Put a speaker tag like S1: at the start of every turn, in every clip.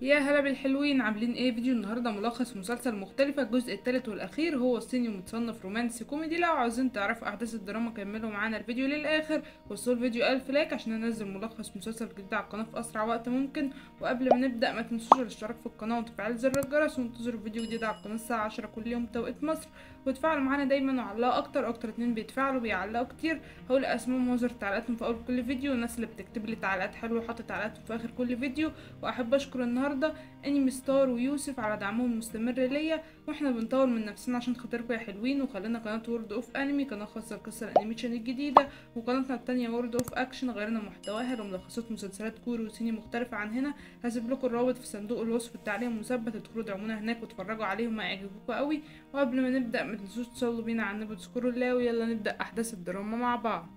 S1: يا هلا بالحلوين، عاملين ايه؟ فيديو النهارده ملخص في مسلسل مختلفة. الجزء الثالث والاخير هو الصيني ومتصنف رومانسي كوميدي. لو عاوزين تعرفوا احداث الدراما كملوا معانا الفيديو للاخر. وصلوا الفيديو 1000 لايك عشان انزل ملخص مسلسل جديد على القناة في اسرع وقت ممكن. وقبل ما نبدا ما تنسوش الاشتراك في القناة وتفعيل زر الجرس، وانتظروا فيديو جديد على القناة الساعة 10 كل يوم توقيت مصر. وتفاعلوا معانا دايما وعلقوا اكتر اتنين بيتفاعلوا بيعلقوا كتير هقول اسمهم وزر تعليقاتهم في اول كل فيديو. والناس اللي بتكتب لي تعليقات حلوه وحاطه تعليقاتهم في اخر كل فيديو. واحب اشكر النهارده انمي ستار ويوسف على دعمهم المستمر ليا. واحنا بنطور من نفسنا عشان خاطركم يا حلوين. وخلينا قناه وورد اوف انمي، قناه خاصه لقصه الانيميشن الجديده. وقناتنا التانية وورد اوف اكشن غيرنا محتواها لملخصات مسلسلات كوري وصيني مختلفه عن هنا. هسيب لكم الرابط في صندوق الوصف التعليق المثبت، ادخلوا دعمونا هناك واتفرجوا عليهم هيعجبوكم قوي. وقبل ما نبدا ما تنسوش تصلوا بينا على النبي وتذكروا الله. ويلا نبدا احداث الدراما مع بعض.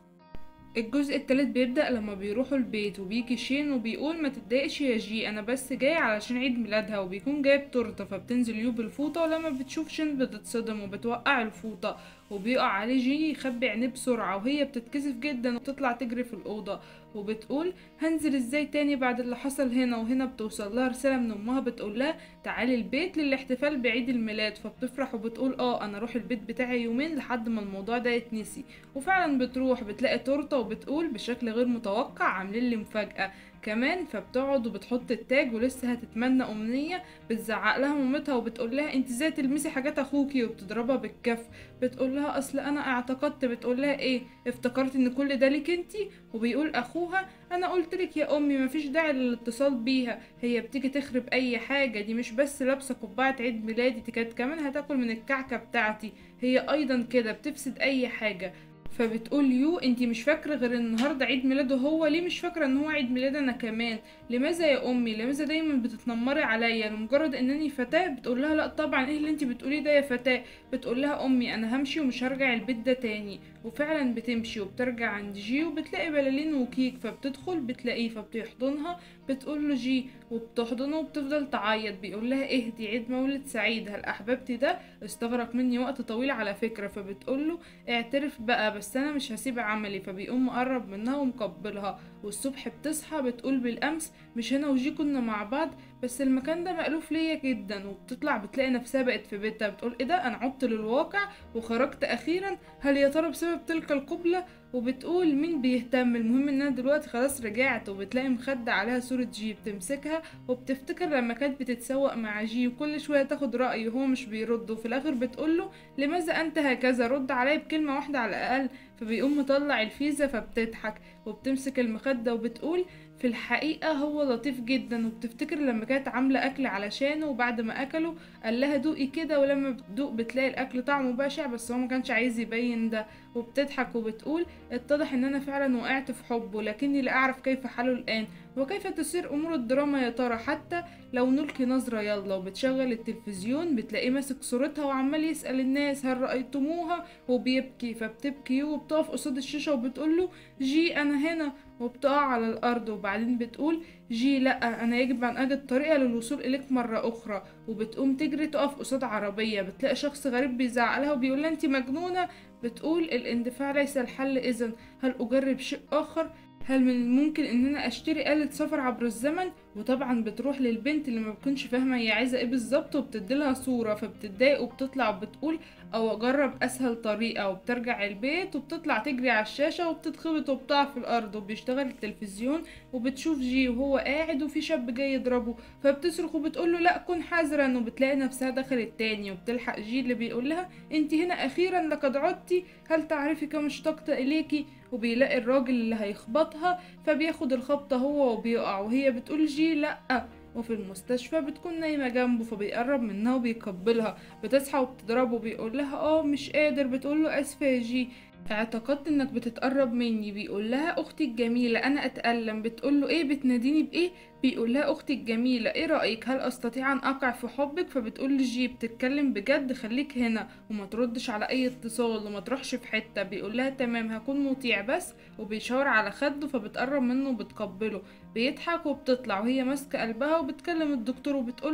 S1: الجزء التالت بيبدأ لما بيروحوا البيت وبيجي شين وبيقول ما تتضايقش يا جي، انا بس جاي علشان عيد ميلادها. وبيكون جايب تورته، فبتنزل يو بالفوطه، ولما بتشوف شين بتتصدم وبتوقع الفوطه. وبيقع عليه جي يخبي عينيه بسرعه، وهي بتتكسف جدا وبتطلع تجري في الاوضه. وبتقول هنزل ازاي تاني بعد اللي حصل هنا. وهنا بتوصل لها رساله من امها بتقول لها تعالي البيت للاحتفال بعيد الميلاد. فبتفرح وبتقول انا اروح البيت بتاعي يومين لحد ما الموضوع ده يتنسي. وفعلا بتروح بتلاقي تورته وبتقول بشكل غير متوقع عاملين لي مفاجأة كمان. فبتقعد وبتحط التاج ولسه هتتمنى أمنية، بتزعق لها مامتها وبتقول لها انت ازاي تلمسي حاجات اخوكي، وبتضربها بالكف. بتقول لها اصل انا اعتقدت. بتقول لها ايه؟ افتكرت ان كل ده ليك انتي؟ وبيقول اخوها انا قلت لك يا امي مفيش داعي للاتصال بيها، هي بتيجي تخرب اي حاجة. دي مش بس لابسة قبعة عيد ميلادي، دي كانت كمان هتاكل من الكعكة بتاعتي. هي ايضا كده بتفسد اي حاجة. فبتقول يو انتي مش فاكره غير النهارده عيد ميلاده هو، ليه مش فاكره ان هو عيد ميلاد انا كمان؟ لماذا يا امي؟ لماذا دايما بتتنمري عليا لمجرد انني فتاه؟ بتقول لها لا طبعا، ايه اللي انتي بتقوليه ده يا فتاه؟ بتقول لها امي انا همشي ومش هرجع البيت ده تاني. وفعلا بتمشي وبترجع عند جي وبتلاقي بلالين وكيك. فبتدخل بتلاقيه فبتحضنها. بتقول له جي وبتحضنه وبتفضل تعيط. بيقول لها اهدي، عيد مولد سعيد، هل احببتي ده؟ استغرق مني وقت طويل على فكره. فبتقول له اعترف بقى، بس انا مش هسيب عملي. فبيقوم مقرب منها ومقبلها. والصبح بتصحى بتقول بالامس مش انا وجي كنا مع بعض، بس المكان ده مألوف ليا جدا. وبتطلع بتلاقي نفسها بقت في بيتها. بتقول ايه ده، انا عدت للواقع وخرجت اخيرا، هل يا ترى بسبب تلك القبلة؟ وبتقول مين بيهتم، المهم ان انا دلوقتي خلاص رجعت. وبتلاقي مخدة عليها صورة جي بتمسكها وبتفتكر لما كانت بتتسوق مع جي وكل شوية تاخد رأيه وهو مش بيرد. وفي الاخر بتقوله لماذا انت هكذا، رد عليا بكلمة واحدة على الاقل. فبيقوم مطلع الفيزا فبتضحك وبتمسك المخدة وبتقول في الحقيقة هو لطيف جدا. وبتفتكر لما كانت عاملة أكل علشانه وبعد ما أكله قال لها دوقي كده، ولما بتدوق بتلاقي الأكل طعمه بشع بس هو ما كانش عايز يبين ده. وبتضحك وبتقول اتضح ان انا فعلا وقعت في حبه، لكني لا اعرف كيف حاله الان وكيف تسير امور الدراما يا ترى، حتى لو نلقي نظرة يلا. وبتشغل التلفزيون بتلاقيه ماسك صورتها وعمال يسأل الناس هل رأيتموها، وبيبكي. فبتبكي وبتقف قصاد الشاشة وبتقوله جي انا هنا. وبتقع على الارض. وبعدين بتقول جي لا، انا يجب ان اجد طريقة للوصول اليك مرة اخرى. وبتقوم تجري تقف قصاد عربية بتلاقي شخص غريب بيزعق لها وبيقول لها انت مجنونة. بتقول الاندفاع ليس الحل، اذا هل اجرب شيء اخر؟ هل من الممكن ان انا اشتري آلة سفر عبر الزمن؟ وطبعا بتروح للبنت اللي ما بتكونش فاهمه هي عايزه ايه بالظبط وبتديلها صوره. فبتتضايق وبتطلع وبتقول او اجرب اسهل طريقه. وبترجع البيت وبتطلع تجري على الشاشه وبتتخبط وبتقع في الارض. وبيشتغل التلفزيون وبتشوف جي وهو قاعد وفي شاب جاي يضربه. فبتصرخ وبتقول له لا كن حذرا. وبتلاقي نفسها دخلت تاني وبتلحق جي اللي بيقول لها انت هنا اخيرا لقد عدتي، هل تعرفي كم اشتقت اليكي؟ وبيلاقي الراجل اللي هيخبطها فبياخد الخبطة هو وبيقع. وهي بتقول جي لأ. وفي المستشفى بتكون نايمة جنبه فبيقرب منها وبيقبلها. بتصحى وبتضربه بيقول لها مش قادر. بتقول له اسفة يا جي، اعتقدت انك بتتقرب مني. بيقول لها اختي الجميلة انا اتألم. بتقول له ايه بتناديني بايه؟ بيقول لها اختي الجميلة ايه رأيك، هل استطيع ان اقع في حبك؟ فبتقول لجي بتتكلم بجد، خليك هنا وما تردش على اي اتصال وما تروحش في حتة. بيقول لها تمام هكون مطيع بس. وبيشاور على خده فبتقرب منه وبتقبله. بيضحك وبتطلع وهي ماسكة قلبها وبتكلم الدكتور وبتقوله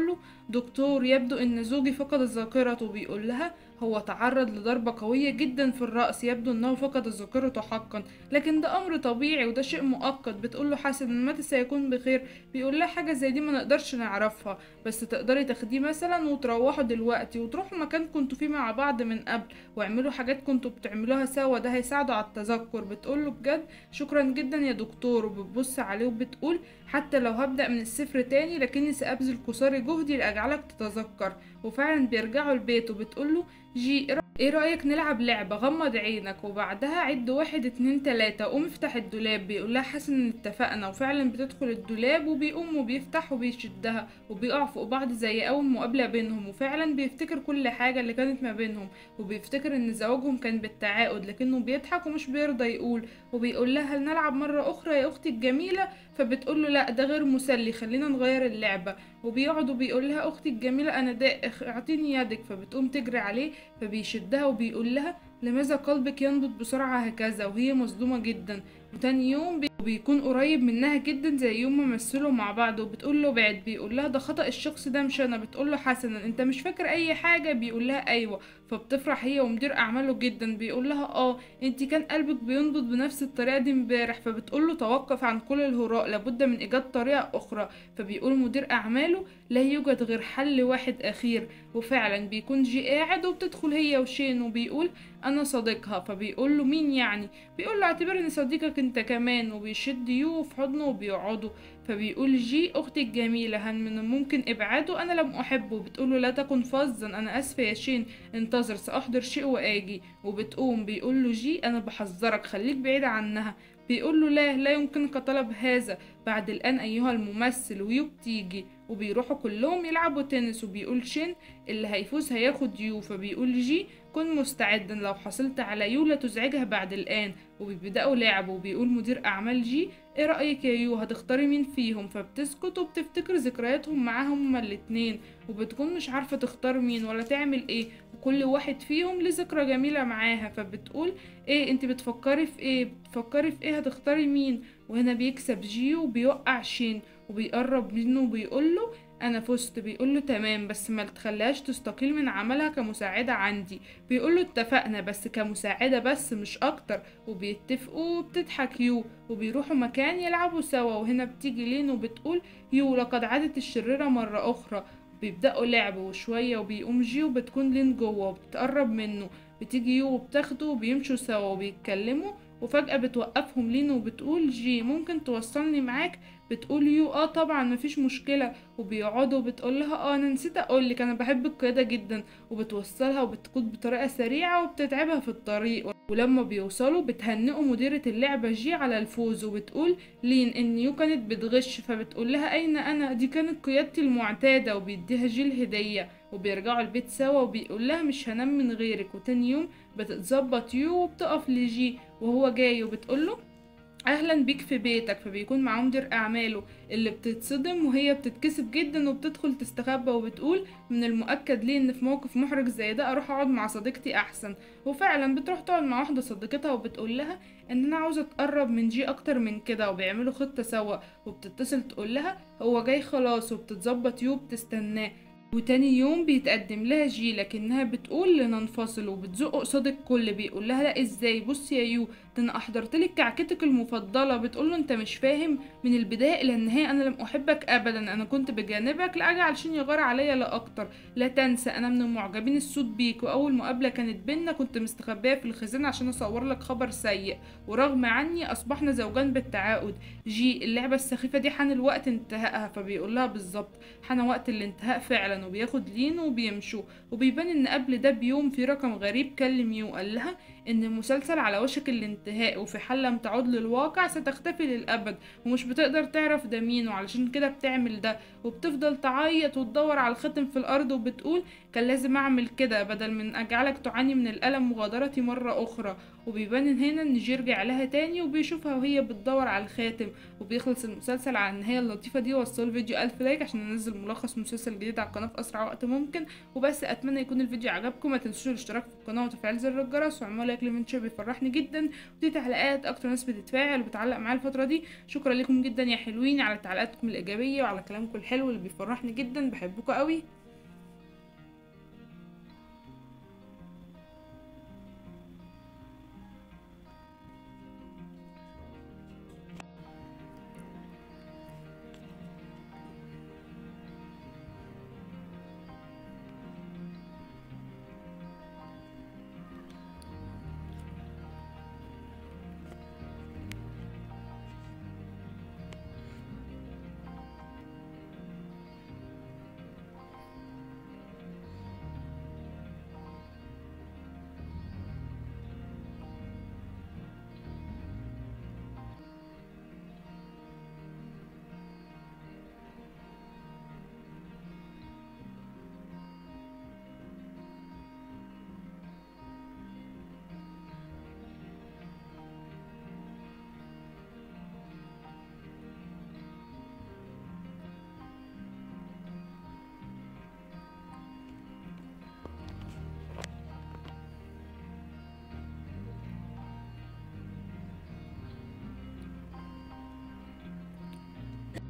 S1: دكتور يبدو ان زوجي فقد ذاكرته. بيقول لها هو تعرض لضربة قوية جدا في الرأس، يبدو انه فقد ذاكرته حقا، لكن ده امر طبيعي وده شيء مؤقت. بتقول له حسنا متى سيكون بخير؟ بيقول لها حاجة زي دي ما نقدرش نعرفها، بس تقدري تاخديه مثلا وتروحوا دلوقتي وتروحوا مكان كنتوا فيه مع بعض من قبل واعملوا حاجات كنتوا بتعملوها سوا، ده هيساعده على التذكر. بتقول له بجد شكرا جدا يا دكتور، وبتبص عليه وبتقول حتى لو هبدأ من الصفر تاني لكني سأبذل قصارى جهدي لأجعلك تتذكر. وفعلا بيرجعوا البيت وبتقوله جي ايه رأيك نلعب لعبة؟ غمض عينك وبعدها عد 1 2 3، قوم افتح الدولاب. بيقولها حسن ان اتفقنا، وفعلا بتدخل الدولاب وبيقوم وبيفتح وبيشدها وبيقع فوق بعض زي اول مقابلة بينهم، وفعلا بيفتكر كل حاجة اللي كانت ما بينهم، وبيفتكر ان زواجهم كان بالتعاقد لكنه بيضحك ومش بيرضى يقول. وبيقول لها هل نلعب مرة اخرى يا اختي الجميلة؟ فبتقول له لا ده غير مسلي، خلينا نغير اللعبة. وبيقعد وبيقول لها اختي الجميلة انا دائخ اعطيني يدك، فبتقوم تجري عليه فبيشدها وبيقول لها لماذا قلبك ينبض بسرعة هكذا؟ وهي مصدومة جدا. وتاني يوم بيكون قريب منها جدا زي يوم ما مثلوا مع بعض، وبتقول له بعد. بيقول لها ده خطأ الشخص ده مش انا. بتقول له حسنا انت مش فاكر اي حاجة؟ بيقول لها ايوه. فبتفرح هي ومدير اعماله جدا. بيقول لها انت كان قلبك بينبض بنفس الطريقة دي امبارح. فبتقول له توقف عن كل الهراء، لابد من ايجاد طريقة اخرى. فبيقول مدير اعماله لا يوجد غير حل واحد اخير. وفعلا بيكون جي قاعد وبتدخل هي وشين وبيقول انا صديقها. فبيقول له مين يعني؟ بيقول له اعتبرني صديقك انت كمان، وبيشد يو في حضنه وبيقعدوا. فبيقول جي اختي الجميلة هل من الممكن ابعاده؟ انا لم احبه. بتقول له لا تكن فظا، انا اسفة يا شين، انتظر ساحضر شيء واجي. وبتقوم. بيقول له جي انا بحذرك خليك بعيد عنها. بيقول له لا يمكنك طلب هذا بعد الآن أيها الممثل. ويو بتيجي وبيروحوا كلهم يلعبوا تنس. وبيقول شين اللي هيفوز هياخد يو. فبيقول جي كن مستعدا، لو حصلت على يو لا تزعجها بعد الآن. وبيبدأوا لعب. وبيقول مدير أعمال جي ايه رأيك يا يو هتختاري مين فيهم؟ فبتسكت وبتفتكر ذكرياتهم معاهم هما الاتنين، وبتكون مش عارفة تختار مين ولا تعمل ايه، وكل واحد فيهم ليه ذكرى جميلة معاها. فبتقول ايه انت بتفكري في ايه؟ بتفكري في ايه؟ هتختاري مين؟ وهنا بيكسب جيو وبيوقع شين وبيقرب منه وبيقوله انا فزت. بيقوله تمام بس ما تخليهاش تستقيل من عملها كمساعدة عندي. بيقوله اتفقنا بس كمساعدة بس مش اكتر. وبيتفقوا وبتضحك يو وبيروحوا مكان يلعبوا سوا. وهنا بتيجي لين وبتقول يو لقد عادت الشريرة مرة اخرى. بيبدأوا لعب وشوية وبيقوم جيو وبتكون لين جوه وبتقرب منه. بتيجي يو وبتاخده وبيمشوا سوا وبيتكلموا. وفجأة بتوقفهم لين وبتقول جي ممكن توصلني معاك؟ بتقول يو طبعا مفيش مشكلة. وبيقعدوا وبتقول لها انا نسيت اقولك انا بحب القيادة جدا. وبتوصلها وبتقود بطريقة سريعة وبتتعبها في الطريق. ولما بيوصلوا بتهنئوا مديرة اللعبة جي على الفوز. وبتقول لين ان يو كانت بتغش. فبتقول لها اين انا؟ دي كانت قيادتي المعتادة. وبيديها جي الهدية. وبيرجعوا البيت سوا وبيقول لها مش هنام من غيرك. وتاني يوم بتتظبط يو وبتقف لجي وهو جاي وبتقوله اهلا بيك في بيتك. فبيكون معاه مدير اعماله اللي بتتصدم وهي بتتكسف جدا وبتدخل تستخبى. وبتقول من المؤكد ليه ان في موقف محرج زي ده اروح اقعد مع صديقتي احسن. وفعلا بتروح تقعد مع واحده صديقتها وبتقول لها ان انا عاوزه اتقرب من جي اكتر من كده. وبيعملوا خطه سوا وبتتصل تقول لها هو جاي خلاص. وبتتظبط يو بتستناه. وتاني يوم بيتقدم لها جي لكنها بتقول لننفصل وبتزق قصاد الكل. بيقول لها لا ازاي؟ بصي يا يو ده انا احضرتلك كعكتك المفضله. بتقول له انت مش فاهم، من البدايه الى النهايه انا لم احبك ابدا، انا كنت بجانبك لاجل علشان يغار عليا لا اكتر. لا تنسى انا من المعجبين السود بيك، واول مقابله كانت بينا كنت مستخبيه في الخزانه عشان اصور لك خبر سيء، ورغم عني اصبحنا زوجان بالتعاقد. جي اللعبه السخيفه دي حان الوقت انتهائها. فبيقول لها بالظبط حان وقت الانتهاء فعلا. وبياخد لين وبيمشوا. وبيبان ان قبل ده بيوم في رقم غريب كلم يو قال لها ان المسلسل على وشك الانتهاء، وفي حال لم تعود للواقع ستختفي للابد، ومش بتقدر تعرف ده مين وعلشان كده بتعمل ده. وبتفضل تعيط وتدور على الختم في الارض وبتقول كان لازم اعمل كده بدل من اجعلك تعاني من الالم مغادرتي مرة اخرى. وبيبان هنا ان جي رجع لها تاني وبيشوفها وهي بتدور على الخاتم. وبيخلص المسلسل على النهاية اللطيفة دي. وصلوا الفيديو 1000 لايك عشان ننزل ملخص مسلسل جديد على القناة في اسرع وقت ممكن. وبس اتمنى يكون الفيديو عجبكم، ما تنسوش الاشتراك في القناة وتفعيل زر الجرس واعملوا لايك لمنشر بيفرحني جدا. ودي تعليقات اكتر ناس بتتفاعل وبتعلق معايا الفترة دي. شكرا لكم جدا يا حلوين على تعليقاتكم الايجابية وعلى كلامكم الحلو اللي بيفرحني جدا، بحبكم قوي.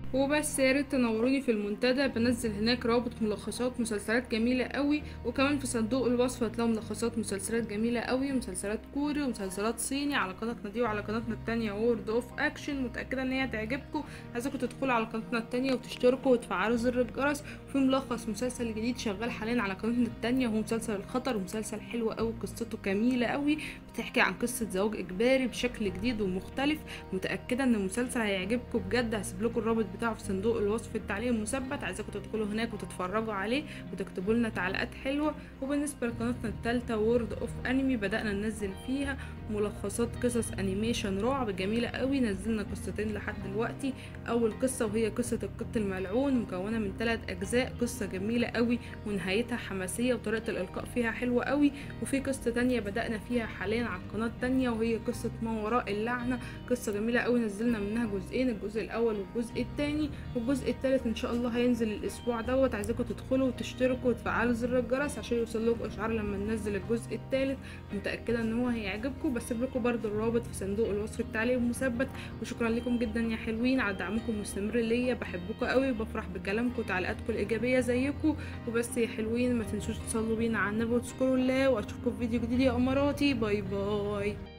S1: وبس يا ريت تنوروني في المنتدى، بنزل هناك رابط ملخصات مسلسلات جميله قوي، وكمان في صندوق الوصف هتلاقوا ملخصات مسلسلات جميله قوي، مسلسلات كوري ومسلسلات صيني على قناتنا دي وعلى قناتنا التانية وورد اوف اكشن. متاكده ان هي تعجبكم. عايزاكم تدخلوا على قناتنا التانية وتشتركوا وتفعلوا زر الجرس. وفي ملخص مسلسل جديد شغال حاليا على قناتنا التانية، هو مسلسل الخطر، ومسلسل حلو قوي قصته جميله قوي، بتحكي عن قصه زواج اجباري بشكل جديد ومختلف. متاكده ان المسلسل هيعجبكم بجد. هسيب لكم الرابط بتاعه في صندوق الوصف التعليق المثبت، عايزاكم تدخلوا هناك وتتفرجوا عليه وتكتبوا لنا تعليقات حلوه. وبالنسبه لقناتنا الثالثه وورد اوف انمي، بدانا ننزل فيها ملخصات قصص انيميشن رعب جميله قوي. نزلنا قصتين لحد دلوقتي. اول قصه وهي قصه القط الملعون، مكونه من 3 اجزاء، قصه جميله قوي ونهايتها حماسيه وطريقه الالقاء فيها حلوه قوي. وفي قصه تانية بدانا فيها حاليا على القناه التانية، وهي قصه ما وراء اللعنه، قصه جميله قوي. نزلنا منها جزئين، الجزء الاول والجزء الثاني، والجزء الثالث ان شاء الله هينزل الاسبوع دوت. عايزاكم تدخلوا وتشتركوا وتفعلوا زر الجرس عشان يوصل لكم اشعار لما ننزل الجزء الثالث. متاكده ان هو هيعجبكم. بسيب لكم برده الرابط في صندوق الوصف التعليق المثبت. وشكرا لكم جدا يا حلوين على دعمكم المستمر ليا، بحبكم قوي وبفرح بكلامكم وتعليقاتكم الايجابيه زيكم. وبس يا حلوين، ما تنسوش تصلوا بينا على النبي وتذكروا الله، واشوفكم في فيديو جديد يا اماراتي. باي باي.